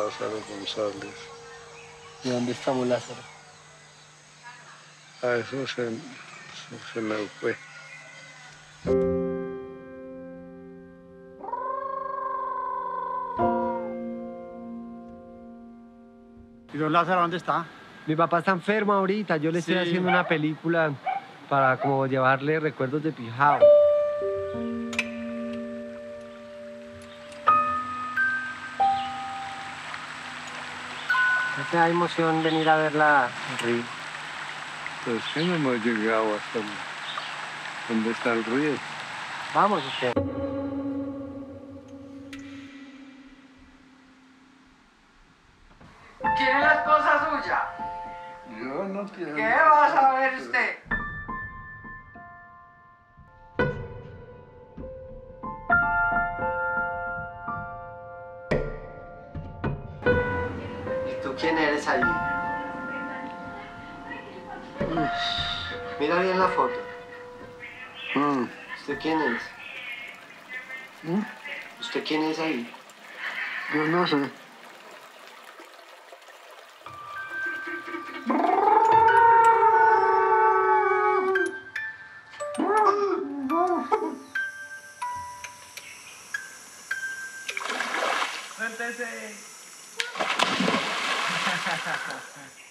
Lázaro González. ¿Y dónde estamos, Lázaro? Eso se me fue. ¿Y don Lázaro dónde está? Mi papá está enfermo ahorita. Yo le estoy haciendo una película para como llevarle recuerdos de Pijao. ¿No te da emoción venir a verla, Río? Pues que no hemos llegado hasta donde está el río. Vamos, usted. ¿Quiere la esposa suya? Yo no quiero. ¿Qué va a saber usted? ¿Y tú quién eres ahí? Mira bien la foto. ¿Usted quién es? ¿Usted quién es ahí? Yo no sé. Suéltese.